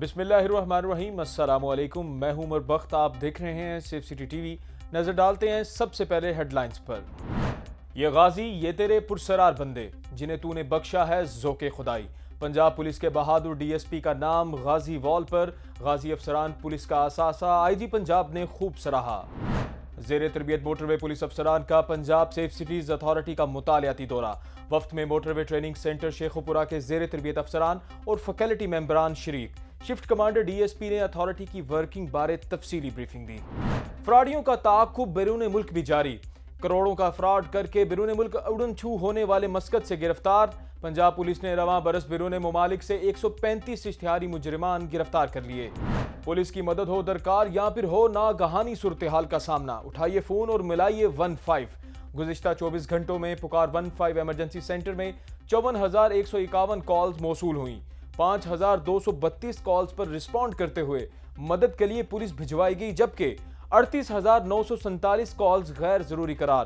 बिस्मिल्लाहिर्रहमानिर्रहीम, अस्सलामुअलैकुम। मैं हूं उमर बख्त, आप देख रहे हैं सेफ सिटी टीवी। नजर डालते हैं सबसे पहले हेडलाइंस पर। ये गाजी, ये तेरे पुरसरार बंदे जिन्हें तूने बख्शा है ज़ोके खुदाई। पंजाब पुलिस के बहादुर डीएसपी का नाम गाजी वॉल पर। गाजी अफसरान पुलिस का असासा आईजी पंजाब ने खूब सराहा। ज़ेरे तरबियत मोटरवे पुलिस अफसरान का पंजाब सेफ सिटीज अथॉरिटी का मुतालियाती दौरा। वफ्त में मोटरवे ट्रेनिंग सेंटर शेखुपुरा के ज़ेरे तरबियत अफसरान और फैकल्टी मेंबरान शरीक। शिफ्ट कमांडर डीएसपी ने अथॉरिटी की वर्किंग बारे तफसीली ब्रीफिंग दी। फ्रॉडियों का ताक़ुब बैरून मुल्क भी जारी। करोड़ों का फ्रॉड करके बैरून मुल्क उड़न छू होने वाले मस्कत से गिरफ्तार। पंजाब पुलिस ने रवां बरस बैरून ममालिक से 135 इश्तिहारी मुजरिमान गिरफ्तार कर लिए। पुलिस की मदद हो दरकार या फिर हो नागहानी सूरत हाल का सामना, उठाइए फोन और मिलाइए 15। गुज़िश्ता 24 घंटों में पुकार 15 इमरजेंसी सेंटर में 54,151 कॉल्स मौसूल हुई। 5,232 कॉल्स पर रिस्पॉन्ड करते हुए मदद के लिए पुलिस भिजवाई गई, जबकि 38,947 कॉल्स गैर जरूरी करार।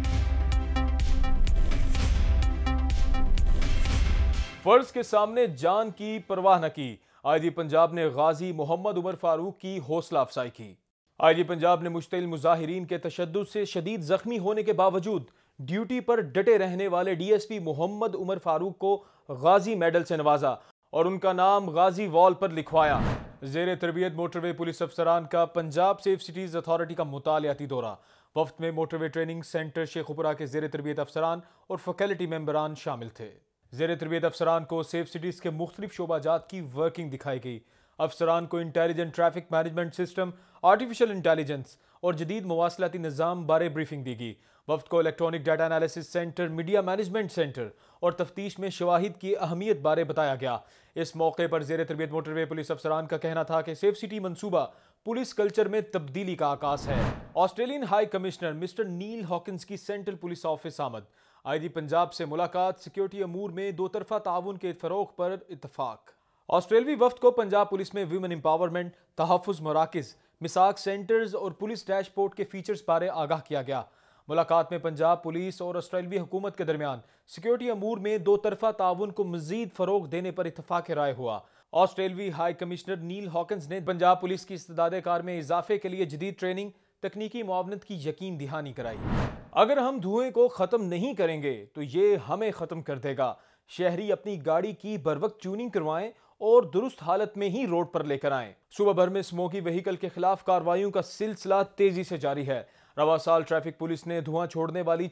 फर्ज के सामने जान की परवाह न की। आईजी पंजाब ने गाजी मोहम्मद उमर फारूक की हौसला अफजाई की। आईजी पंजाब ने मुश्तिल मुजाहिरीन के तशद्दुद से शदीद जख्मी होने के बावजूद ड्यूटी पर डटे रहने वाले डीएसपी मोहम्मद उमर फारूक को गाजी मेडल से नवाजा और उनका नाम गाजी वॉल पर लिखवाया। ज़ेरे तरबियत मोटरवे पुलिस अफसरान का पंजाब सेफ सिटीज अथॉरिटी का मुतालियाती दौरा। वफ्त में मोटरवे ट्रेनिंग सेंटर शेखुपुरा के ज़ेरे तरबियत अफसरान और फैकल्टी मेंबरान शामिल थे। ज़ेरे तरबियत अफसरान को सेफ सिटीज के मुख्तलिफ शोबाजात की वर्किंग दिखाई गई। अफसरान को intelligent traffic management system, artificial intelligence और जदीद मवासलाती निज़ाम बारे ब्रीफिंग दी गई। वफ्त को electronic data analysis centre, media management centre और तफ्तीश में शवाहिद की अहमियत बारे बताया गया। इस मौके पर ज़ेरे तरबियत मोटरवे पुलिस अफसरान का कहना था कि सेफ सिटी मंसूबा पुलिस कल्चर में तब्दीली का आकाश है। Australian high commissioner mister Neil Hawkins की सेंट्रल पुलिस ऑफिस आमद। आईजी पंजाब से मुलाकात, सिक्योरिटी अमूर में दो तरफा ताउन के फरोग पर इत्तफाक। ऑस्ट्रेलवी वफ्द को पंजाब पुलिस में वुमेन एम्पावरमेंट, तहफ़्फ़ुज़ मराकिज़, मिसाक सेंटर्स और पुलिस डैशबोर्ड के फीचर्स बारे आगाह किया गया। मुलाकात में पंजाब पुलिस और ऑस्ट्रेलवी हुकूमत के दरमियान सिक्योरिटी अमूर में दो तरफा ताउन को मजीद फरोग देने पर इत्तफाक राय हुआ। ऑस्ट्रेलवी हाई कमिश्नर नील हॉकिंस ने पंजाब पुलिस की इस्तेदाद कार में इजाफे के लिए जदीद ट्रेनिंग, तकनीकी मुआवनत की यकीन दहानी कराई। अगर हम धुएं को ख़त्म नहीं करेंगे तो ये हमें ख़त्म कर देगा। शहरी अपनी गाड़ी की बरवक्त ट्यूनिंग करवाएं और दुरुस्त हालत में ही रोड पर लेकर आएं। सूबा भर में स्मोकी व्हीकल के खिलाफ कार्रवाइयों का सिलसिला तेजी से जारी है। रवा साल ट्रैफिक पुलिस ने धुआं छोड़ने वाली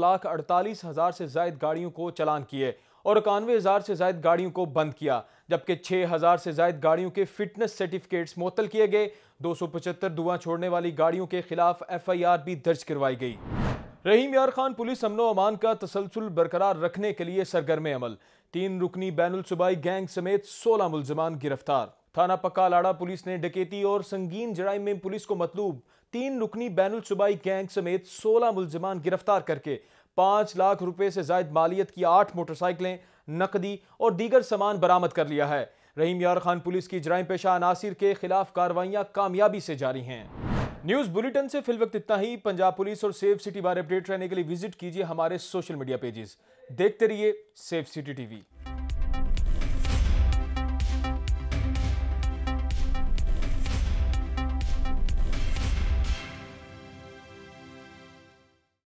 4,48,000 से ज्यादा गाड़ियों को चालान किए और 91,000 से ज्यादा गाड़ियों को बंद किया, जबकि 6,000 से ज्यादा गाड़ियों के फिटनेस सर्टिफिकेट्स मुअत्तल किए गए। 275 धुआं छोड़ने वाली गाड़ियों के खिलाफ FIR भी दर्ज करवाई गई। रहीम यार खान पुलिस अमनो अमान का तसलसल बरकरार रखने के लिए सरगर्म अमल। 3 रुकनी बैनुल सूबाई गैंग समेत 16 मुलजमान गिरफ्तार। थाना पक्का लाड़ा पुलिस ने डकैती और संगीन जराइम में पुलिस को मतलूब 3 रुकनी बैनुल सूबाई गैंग समेत 16 मुलजमान गिरफ्तार करके 5 लाख रुपए से जायद मालियत की 8 मोटरसाइकिलें, नकदी और दीगर सामान बरामद कर लिया है। रहीम यार खान पुलिस की जराइम पेशा अनासिर के खिलाफ कार्रवाइयां कामयाबी से जारी हैं। न्यूज़ बुलेटिन से फिलवक्त इतना ही। पंजाब पुलिस और सेफ सिटी बारे अपडेट रहने के लिए विजिट कीजिए हमारे सोशल मीडिया पेजेस। देखते रहिए सेफ सिटी टीवी।